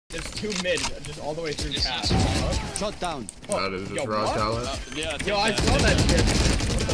There's two mid, just all the way through cap. Shot down. That is just Yo, raw what? talent. Yeah. Yo, I saw that shit.